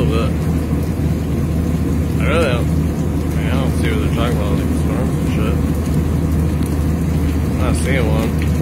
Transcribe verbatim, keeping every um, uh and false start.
little bit. I really don't, I mean, I don't see what they're talking about, like storms and shit. I'm not seeing one.